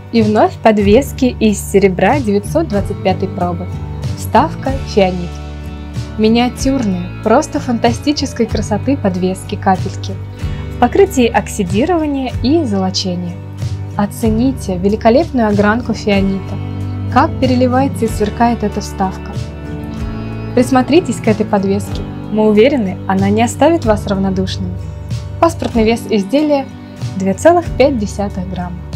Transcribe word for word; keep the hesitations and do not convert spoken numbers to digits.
И вновь подвески из серебра девятьсот двадцать пятой пробы. Вставка фианит. Миниатюрные, просто фантастической красоты подвески-капельки в покрытии оксидирования и золочения. Оцените великолепную огранку фианита, как переливается и сверкает эта вставка. Присмотритесь к этой подвеске, мы уверены, она не оставит вас равнодушными. Паспортный вес изделия две целых пять десятых грамма.